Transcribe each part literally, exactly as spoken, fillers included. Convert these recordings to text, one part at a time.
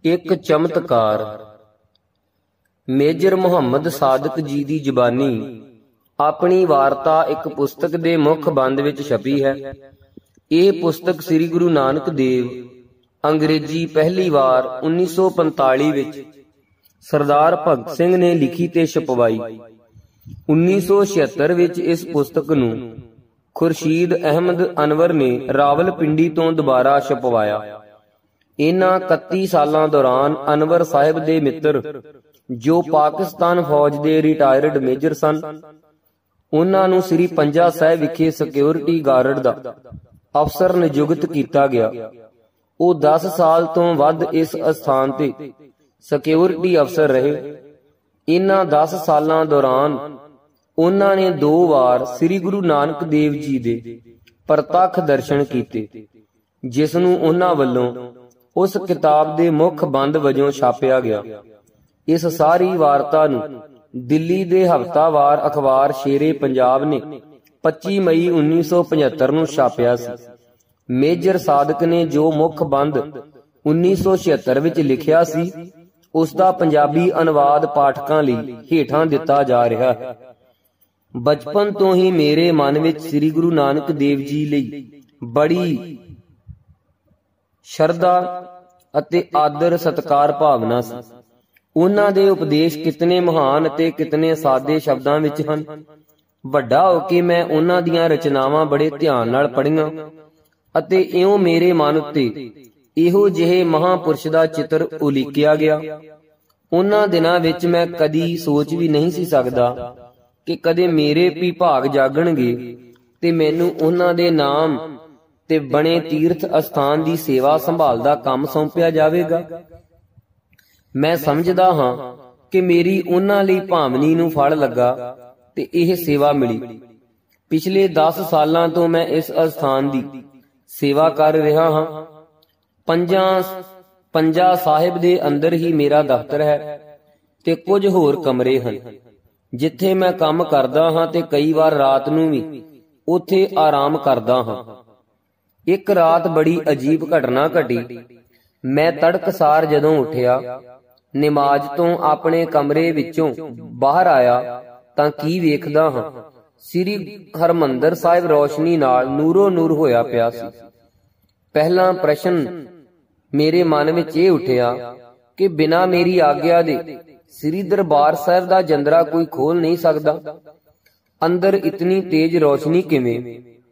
ਇੱਕ ਚਮਤਕਾਰ। ਮੇਜਰ ਮੁਹੰਮਦ ਸਾਦਿਕ ਜੀ ਦੀ ਜ਼ੁਬਾਨੀ ਆਪਣੀ ਵਾਰਤਾ ਇੱਕ ਪੁਸਤਕ ਦੇ ਮੁੱਖ ਬੰਦ ਵਿੱਚ ਛਪੀ ਹੈ। ਇਹ ਪੁਸਤਕ ਸ੍ਰੀ ਗੁਰੂ ਨਾਨਕ ਦੇਵ ਅੰਗਰੇਜ਼ੀ ਪਹਿਲੀ ਵਾਰ ਉੱਨੀ ਸੌ ਪੰਤਾਲੀ ਵਿੱਚ ਸਰਦਾਰ ਭਗਤ ਸਿੰਘ ਨੇ ਲਿਖੀ ਤੇ ਛਪਵਾਈ। ਉੱਨੀ ਸੌ ਛਿਅੱਤਰ ਵਿੱਚ ਇਸ ਪੁਸਤਕ ਨੂੰ ਖੁਰਸ਼ੀਦ ਅਹਿਮਦ ਅਨਵਰ ਨੇ ਰਾਵਲਪਿੰਡੀ ਤੋਂ ਦੁਬਾਰਾ ਛਪਵਾਇਆ। ਇਹਨਾਂ ਇਕੱਤੀ ਸਾਲਾਂ ਦੌਰਾਨ ਅਨਵਰ ਸਾਹਿਬ ਦੇ ਮਿੱਤਰ, ਜੋ ਪਾਕਿਸਤਾਨ ਫੌਜ ਦੇ ਰਿਟਾਇਰਡ ਮੇਜਰ ਸਨ, ਉਹਨਾਂ ਨੂੰ ਸ੍ਰੀ ਪੰਜਾ ਸਾਹਿਬ ਵਿਖੇ ਸਿਕਿਉਰਿਟੀ ਗਾਰਡ ਦਾ ਅਫਸਰ ਨਿਯੁਕਤ ਕੀਤਾ ਗਿਆ। ਉਹ ਦਸ ਸਾਲ ਤੋਂ ਵੱਧ ਇਸ ਅਸਥਾਨ ਤੇ ਸਿਕਿਉਰਿਟੀ ਅਫਸਰ ਰਹੇ। ਇਹਨਾਂ ਦਸ ਸਾਲਾਂ ਦੌਰਾਨ ਉਹਨਾਂ ਨੇ ਦੋ ਵਾਰ ਸ੍ਰੀ ਗੁਰੂ ਨਾਨਕ ਦੇਵ ਜੀ ਦੇ ਪ੍ਰਤੱਖ ਦਰਸ਼ਨ ਕੀਤੇ, ਜਿਸ ਨੂੰ ਉਹਨਾਂ ਵੱਲੋਂ ਉਸ ਕਿਤਾਬ ਦੇ ਮੁੱਖ ਬੰਦ ਵਜੋਂ ਛਾਪਿਆ ਗਿਆ। ਇਸ ਸਾਰੀ ਵਾਰਤਾ ਨੂੰ ਦਿੱਲੀ ਦੇ ਹਫ਼ਤਾਵਾਰ ਅਖਬਾਰ ਸ਼ੇਰੇ ਪੰਜਾਬ ਨੇ ਪੱਚੀ ਮਈ ਉੱਨੀ ਸੌ ਪਝੱਤਰ ਨੂੰ ਛਾਪਿਆ ਸੀ। ਮੇਜਰ ਸਾਦਿਕ ਨੇ ਜੋ ਮੁੱਖ ਬੰਦ ਉੱਨੀ ਸੌ ਛਿਅੱਤਰ ਵਿੱਚ ਲਿਖਿਆ ਸੀ, ਉਸ ਦਾ ਪੰਜਾਬੀ ਅਨੁਵਾਦ ਪਾਠਕਾਂ ਲਈ ਹੇਠਾਂ ਦਿੱਤਾ ਜਾ ਰਿਹਾ ਹੈ। ਬਚਪਨ ਤੋਂ ਹੀ ਮੇਰੇ ਮਨ ਵਿੱਚ ਸ੍ਰੀ ਗੁਰੂ ਨਾਨਕ ਦੇਵ ਜੀ ਲਈ ਬੜੀ ਸ਼ਰਧਾ ਅਤੇ ਆਦਰ ਸਤਿਕਾਰ ਭਾਵਨਾ ਸੀ। ਉਹਨਾਂ ਦੇ ਉਪਦੇਸ਼ ਕਿਤਨੇ ਮਹਾਨ ਅਤੇ ਕਿਤਨੇ ਸਾਦੇ ਸ਼ਬਦਾਂ ਵਿੱਚ ਹਨ। ਵੱਡਾ ਹੋ ਕੇ ਮੈਂ ਉਹਨਾਂ ਦੀਆਂ ਰਚਨਾਵਾਂ ਬੜੇ ਧਿਆਨ ਨਾਲ ਪੜ੍ਹੀਆਂ ਅਤੇ ਇਉਂ ਮੇਰੇ ਮਨ ਉੱਤੇ ਇਹੋ ਜਿਹੇ ਮਹਾਂਪੁਰਸ਼ ਦਾ ਚਿੱਤਰ ਉਲੀਕਿਆ ਗਿਆ। ਉਹਨਾਂ ਦਿਨਾਂ ਵਿੱਚ ਮੈਂ ਕਦੀ ਸੋਚ ਵੀ ਨਹੀਂ ਸੀ ਸਕਦਾ ਕਿ ਕਦੇ ਮੇਰੇ ਵੀ ਭਾਗ ਜਾਗਣਗੇ ਤੇ ਮੈਨੂੰ ਉਹਨਾਂ ਦੇ ਨਾਮ ਤੇ ਬਣੇ ਤੀਰਥ ਅਸਥਾਨ ਦੀ ਸੇਵਾ ਸੰਭਾਲ ਦਾ ਕੰਮ ਸੌਂਪਿਆ ਜਾਵੇਗਾ। ਮੈਂ ਸਮਝਦਾ ਹਾਂ ਕਿ ਮੇਰੀ ਉਹਨਾਂ ਲਈ ਭਾਵਨੀ ਨੂੰ ਫਲ ਲੱਗਾ ਤੇ ਇਹ ਸੇਵਾ ਮਿਲੀ। ਪਿਛਲੇ ਦਸ ਸਾਲਾਂ ਤੋਂ ਮੈਂ ਇਸ ਅਸਥਾਨ ਦੀ ਸੇਵਾ ਕਰ ਰਿਹਾ ਹਾਂ। ਪੰਜਾਂ ਪੰਜਾ ਸਾਹਿਬ ਦੇ ਅੰਦਰ ਹੀ ਮੇਰਾ ਦਫ਼ਤਰ ਹੈ ਤੇ ਕੁਝ ਹੋਰ ਕਮਰੇ ਹਨ, ਜਿੱਥੇ ਮੈਂ ਕੰਮ ਕਰਦਾ ਹਾਂ ਤੇ ਕਈ ਵਾਰ ਰਾਤ ਨੂੰ ਵੀ ਉੱਥੇ ਆਰਾਮ ਕਰਦਾ ਹਾਂ। ਇੱਕ ਰਾਤ ਬੜੀ ਅਜੀਬ ਘਟਨਾ ਘਟੀ। ਮੈਂ ਤੜਕਸਾਰ ਜਦੋਂ ਉੱਠਿਆ, ਨਮਾਜ਼ ਤੋਂ ਆਪਣੇ ਕਮਰੇ ਵਿੱਚੋਂ ਬਾਹਰ ਆਇਆ ਤਾਂ ਕੀ ਵੇਖਦਾ ਹਾਂ, ਸ੍ਰੀ ਹਰਿਮੰਦਰ ਸਾਹਿਬ ਰੌਸ਼ਨੀ ਨਾਲ ਨੂਰੋ ਨੂਰ ਹੋਇਆ ਪਿਆ ਸੀ। ਪਹਿਲਾ ਪ੍ਰਸ਼ਨ ਮੇਰੇ ਮਨ ਵਿੱਚ ਇਹ ਉੱਠਿਆ ਕਿ ਬਿਨਾਂ ਮੇਰੀ ਆਗਿਆ ਦੇ ਸ੍ਰੀ ਦਰਬਾਰ ਸਾਹਿਬ ਦਾ ਜੰਦਰਾ ਕੋਈ ਖੋਲ ਨਹੀਂ ਸਕਦਾ। ਅੰਦਰ ਇਤਨੀ ਤੇਜ਼ ਰੌਸ਼ਨੀ ਕਿਵੇਂ?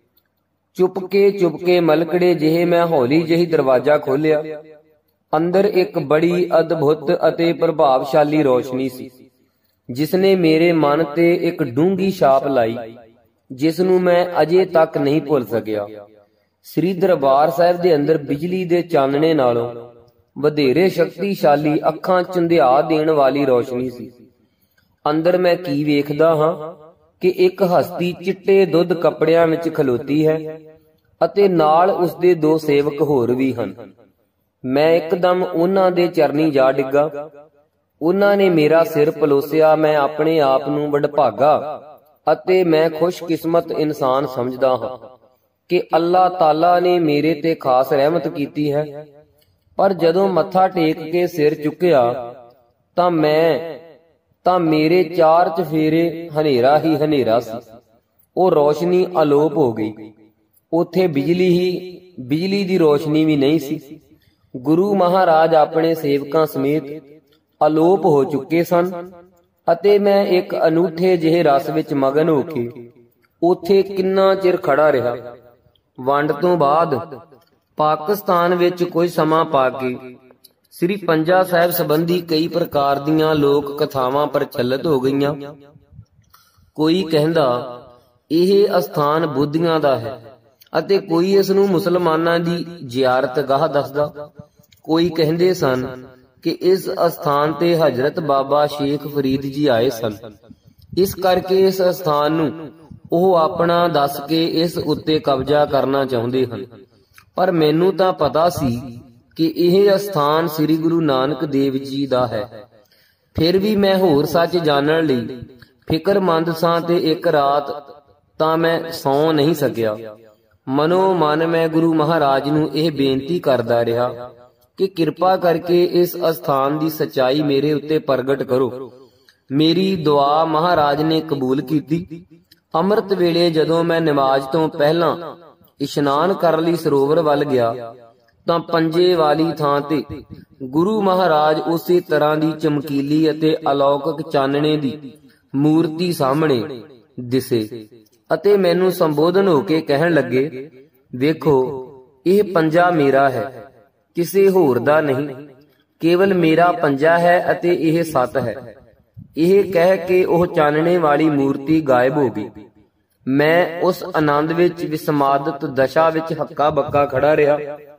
ਚੁਪਕੇ ਚੁਪਕੇ ਮਲਕੜੇ ਜਿਹੇ ਮੈਂ ਹੌਲੀ ਜਿਹੀ ਦਰਵਾਜ਼ਾ ਖੋਲਿਆ। ਅੰਦਰ ਇੱਕ ਬੜੀ ਅਦਭੁਤ ਅਤੇ ਪ੍ਰਭਾਵਸ਼ਾਲੀ ਰੌਸ਼ਨੀ ਸੀ, ਜਿਸ ਨੇ ਮੇਰੇ ਮਨ ਤੇ ਇੱਕ ਡੂੰਘੀ ਛਾਪ ਲਾਈ, ਜਿਸ ਨੂੰ ਮੈਂ ਅਜੇ ਤੱਕ ਨਹੀਂ ਭੁੱਲ ਸਕਿਆ। ਸ੍ਰੀ ਦਰਬਾਰ ਸਾਹਿਬ ਦੇ ਅੰਦਰ ਬਿਜਲੀ ਦੇ ਚਾਨਣੇ ਨਾਲੋਂ ਵਧੇਰੇ ਸ਼ਕਤੀਸ਼ਾਲੀ, ਅੱਖਾਂ ਚੁੰਧਿਆ ਦੇਣ ਵਾਲੀ ਰੌਸ਼ਨੀ ਸੀ। ਅੰਦਰ ਮੈਂ ਕੀ ਵੇਖਦਾ ਹਾਂ ਕਿ ਇੱਕ ਹਸਤੀ ਚਿੱਟੇ ਦੁੱਧ ਕੱਪੜਿਆਂ ਵਿੱਚ ਖਲੋਤੀ ਹੈ ਅਤੇ ਨਾਲ ਉਸਦੇ ਦੋ ਸੇਵਕ ਹੋਰ ਵੀ ਹਨ। ਮੈਂ ਇੱਕਦਮ ਉਹਨਾਂ ਦੇ ਚਰਨੀ ਜਾ ਡਿੱਗਾ। ਉਹਨਾਂ ਨੇ ਮੇਰਾ ਸਿਰ ਪਲੋਸਿਆ। ਮੈਂ ਆਪਣੇ ਆਪ ਨੂੰ ਵਡਭਾਗਾ ਅਤੇ ਮੈਂ ਖੁਸ਼ਕਿਸਮਤ ਇਨਸਾਨ ਸਮਝਦਾ ਹਾਂ ਕਿ ਅੱਲਾਹ ਤਾਲਾ ਨੇ ਮੇਰੇ ਤੇ ਖਾਸ ਰਹਿਮਤ ਕੀਤੀ ਹੈ। ਪਰ ਜਦੋਂ ਮੱਥਾ ਟੇਕ ਕੇ ਸਿਰ ਚੁੱਕਿਆ ਤਾਂ ਮੈਂ ਤਾਂ ਮੇਰੇ ਚਾਰ ਚਫੇਰੇ ਹਨੇਰਾ ਹੀ ਹਨੇਰਾ ਸੀ। ਉਹ ਰੌਸ਼ਨੀ ਅਲੋਪ ਹੋ ਗਈ। ਉੱਥੇ ਬਿਜਲੀ ਹੀ ਬਿਜਲੀ ਦੀ ਰੌਸ਼ਨੀ ਵੀ ਨਹੀਂ ਸੀ। ਗੁਰੂ ਮਹਾਰਾਜ ਆਪਣੇ ਸੇਵਕਾਂ ਸਮੇਤ ਅਲੋਪ ਹੋ ਚੁੱਕੇ ਸਨ ਅਤੇ ਮੈਂ ਇੱਕ ਅਨੂਠੇ ਜਿਹੇ ਰਸ ਵਿੱਚ ਮਗਨ ਹੋ ਕੇ ਉੱਥੇ ਕਿੰਨਾ ਚਿਰ ਖੜਾ ਰਿਹਾ। ਵੰਡ ਤੋਂ ਬਾਅਦ ਪਾਕਿਸਤਾਨ ਵਿੱਚ ਕੁਝ ਸਮਾਂ ਪਾ ਕੇ ਸ੍ਰੀ ਪੰਜਾ ਸਾਹਿਬ ਸੰਬੰਧੀ ਕਈ ਪ੍ਰਕਾਰ ਦੀਆਂ ਲੋਕ ਕਥਾਵਾਂ ਪ੍ਰਚਲਿਤ ਹੋ ਗਈਆਂ। ਕੋਈ ਕਹਿੰਦਾ ਇਹ ਅਸਥਾਨ ਬੁੱਧੀਆਂ ਦਾ ਹੈ ਅਤੇ ਕੋਈ ਇਸ ਨੂੰ ਮੁਸਲਮਾਨਾਂ ਦੀ ਜ਼ਿਆਰਤਗਾਹ ਦੱਸਦਾ। ਕੋਈ ਕਹਿੰਦੇ ਸਨ ਕਿ ਇਸ ਅਸਥਾਨ ਤੇ ਹਜ਼ਰਤ ਬਾਬਾ ਸ਼ੇਖ ਫਰੀਦ ਜੀ ਆਏ ਸਨ, ਇਸ ਕਰਕੇ ਇਸ ਅਸਥਾਨ ਨੂੰ ਉਹ ਆਪਣਾ ਦੱਸ ਕੇ ਇਸ ਉੱਤੇ ਕਬਜ਼ਾ ਕਰਨਾ ਚਾਹੁੰਦੇ ਹਨ। ਪਰ ਮੈਨੂੰ ਤਾਂ ਪਤਾ ਸੀ ਕਿ ਇਹ ਅਸਥਾਨ ਸ੍ਰੀ ਗੁਰੂ ਨਾਨਕ ਦੇਵ ਜੀ ਦਾ ਹੈ। ਫਿਰ ਵੀ ਮੈਂ ਹੋਰ ਸੱਚ ਜਾਣਨ ਲਈ ਫਿਕਰਮੰਦ ਸਾਂ ਤੇ ਇੱਕ ਰਾਤ ਤਾਂ ਮੈਂ ਸੌਂ ਨਹੀਂ ਸਕਿਆ। ਮਨੋ ਮਨ ਮੈਂ ਗੁਰੂ ਮਹਾਰਾਜ ਨੂੰ ਇਹ ਬੇਨਤੀ ਕਰਦਾ ਰਿਹਾ ਕਿ ਕਿਰਪਾ ਕਰਕੇ ਇਸ ਅਸਥਾਨ ਦੀ ਸੱਚਾਈ ਮੇਰੇ ਉੱਤੇ ਪ੍ਰਗਟ ਕਰੋ। ਮੇਰੀ ਦੁਆ ਮਹਾਰਾਜ ਨੇ ਕਬੂਲ ਕੀਤੀ। ਅੰਮ੍ਰਿਤ ਵੇਲੇ ਜਦੋਂ ਮੈਂ ਨਮਾਜ਼ ਤੋਂ ਪਹਿਲਾਂ ਇਸ਼ਨਾਨ ਕਰਨ ਲਈ ਸਰੋਵਰ ਵੱਲ ਗਿਆ ਤਾਂ ਪੰਜੇ ਵਾਲੀ ਥਾਂ ਤੇ ਗੁਰੂ ਮਹਾਰਾਜ ਉਸੇ ਤਰ੍ਹਾਂ ਦੀ ਚਮਕੀਲੀ ਅਤੇ ਅਲੌਕਿਕ ਚਾਨਣੇ ਦੀ ਮੂਰਤੀ ਸਾਹਮਣੇ ਦਿਸੇ ਅਤੇ ਮੈਨੂੰ ਸੰਬੋਧਨ ਹੋ ਕੇ ਕਹਿਣ ਲੱਗੇ, ਵੇਖੋ ਇਹ ਪੰਜਾ ਮੇਰਾ ਹੈ, ਕਿਸੇ ਹੋਰ ਦਾ ਨਹੀਂ, ਕੇਵਲ ਮੇਰਾ ਪੰਜਾ ਹੈ ਅਤੇ ਇਹ ਸਤ ਹੈ। ਇਹ ਕਹਿ ਕੇ ਉਹ ਚਾਨਣੇ ਵਾਲੀ ਮੂਰਤੀ ਗਾਇਬ ਹੋ ਗਈ। ਮੈਂ ਉਸ ਆਨੰਦ ਵਿੱਚ ਵਿਸਮਾਦਿਤ ਦਸ਼ਾ ਵਿੱਚ ਹੱਕਾ ਬੱਕਾ ਖੜਾ ਰਿਹਾ।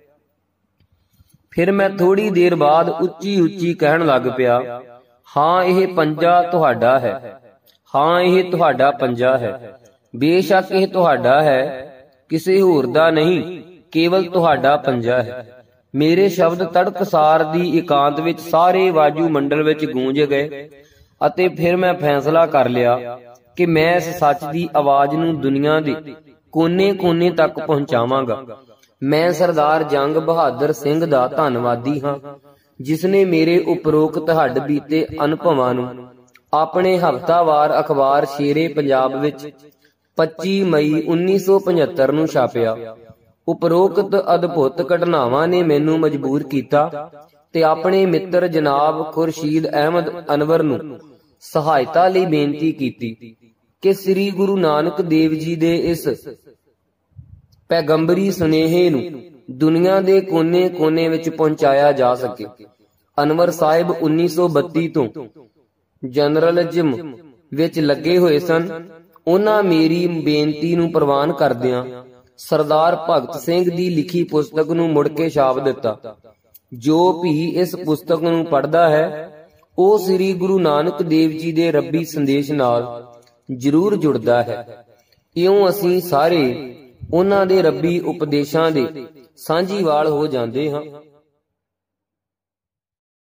ਫਿਰ ਮੈਂ ਥੋੜੀ ਦੇਰ ਬਾਅਦ ਉੱਚੀ ਉੱਚੀ ਕਹਿਣ ਲੱਗ ਪਿਆ, ਹਾਂ ਇਹ ਪੰਜਾ ਤੁਹਾਡਾ ਹੈ, ਹਾਂ ਇਹ ਤੁਹਾਡਾ ਪੰਜਾ ਹੈ, ਬੇਸ਼ੱਕ ਇਹ ਤੁਹਾਡਾ ਹੈ, ਕਿਸੇ ਹੋਰ ਦਾ ਨਹੀਂ, ਕੇਵਲ ਤੁਹਾਡਾ ਪੰਜਾ ਹੈ। ਮੇਰੇ ਸ਼ਬਦ ਤੜਕਸਾਰ ਦੀ ਇਕਾਂਤ ਵਿੱਚ ਸਾਰੇ ਵਾਜੂ ਮੰਡਲ ਵਿੱਚ ਗੂੰਜ ਗਏ ਅਤੇ ਫਿਰ ਮੈਂ ਫੈਸਲਾ ਕਰ ਲਿਆ ਕਿ ਮੈਂ ਇਸ ਸੱਚ ਦੀ ਆਵਾਜ਼ ਨੂੰ ਦੁਨੀਆ ਦੇ ਕੋਨੇ-ਕੋਨੇ ਤੱਕ ਪਹੁੰਚਾਵਾਂਗਾ। ਮੈਂ ਸਰਦਾਰ ਜੰਗ ਬਹਾਦਰ ਸਿੰਘ ਦਾ ਧੰਨਵਾਦੀ ਹਾਂ, ਜਿਸ ਨੇ ਮੇਰੇ ਉਪਰੋਕਤ ਹੱਡ ਬੀਤੇ ਅਨੁਭਵਾਂ ਨੂੰ ਆਪਣੇ ਹਫ਼ਤਾਵਾਰ ਅਖਬਾਰ ਸ਼ੇਰੇ ਪੰਜਾਬ ਵਿੱਚ ਪੱਚੀ ਮਈ ਉੱਨੀ ਸੌ ਪਝੱਤਰ ਨੂੰ ਛਾਪਿਆ। ਉਪਰੋਕਤ ਅਦਭੁਤ ਘਟਨਾਵਾਂ ਨੇ ਮੈਨੂੰ ਮਜਬੂਰ ਕੀਤਾ ਤੇ ਆਪਣੇ ਮਿੱਤਰ ਜਨਾਬ ਖੁਰਸ਼ੀਦ ਅਹਿਮਦ ਅਨਵਰ ਨੂੰ ਸਹਾਇਤਾ ਲਈ ਬੇਨਤੀ ਕੀਤੀ ਕਿ ਸ੍ਰੀ ਗੁਰੂ ਨਾਨਕ ਦੇਵ ਜੀ ਦੇ ਇਸ ਪੈਗੰਬਰੀ ਸੁਨੇਹੇ ਨੂੰ ਦੁਨੀਆ ਦੇ ਕੋਨੇ-ਕੋਨੇ ਵਿੱਚ ਪਹੁੰਚਾਇਆ ਜਾ ਸਕੇ। ਅਨਵਰ ਸਾਹਿਬ ਉੱਨੀ ਸੌ ਬੱਤੀ ਤੋਂ ਜਰਨਲਿਜ਼ਮ ਵਿੱਚ ਲੱਗੇ ਹੋਏ ਸਨ। ਉਹਨਾਂ ਮੇਰੀ ਬੇਨਤੀ ਨੂੰ ਪ੍ਰਵਾਨ ਕਰਦਿਆਂ ਸਰਦਾਰ ਭਗਤ ਸਿੰਘ ਦੀ ਲਿਖੀ ਪੁਸਤਕ ਨੂੰ ਮੁੜ ਕੇ ਛਾਪ ਦਿੱਤਾ। ਜੋ ਵੀ ਇਸ ਪੁਸਤਕ ਨੂੰ ਪੜ੍ਹਦਾ ਹੈ ਉਹ ਸ੍ਰੀ ਗੁਰੂ ਨਾਨਕ ਦੇਵ ਜੀ ਦੇ ਰੱਬੀ ਸੰਦੇਸ਼ ਨਾਲ ਜ਼ਰੂਰ ਜੁੜਦਾ ਹੈ। ਇਉਂ ਅਸੀਂ ਸਾਰੇ ਉਹਨਾਂ ਦੇ ਰੱਬੀ ਉਪਦੇਸ਼ਾਂ ਦੇ ਸਾਂਝੀਵਾਲ ਹੋ ਜਾਂਦੇ ਹਾਂ।